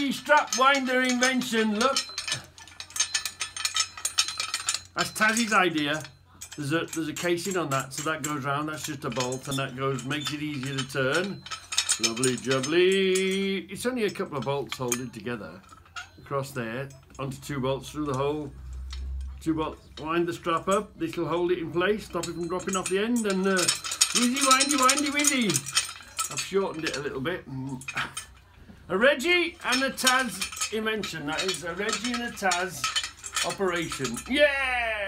Reggie strap winder invention, look. That's Tazzy's idea. There's a casing on that, so that goes round, that's just a bolt, and that makes it easier to turn. Lovely jubbly. It's only a couple of bolts holding together across there, onto 2 bolts through the hole. 2 bolts, wind the strap up, this will hold it in place, stop it from dropping off the end, and whizzy, windy, windy, windy. I've shortened it a little bit. A Reggie and a Taz invention, that is a Reggie and a Taz operation. Yeah!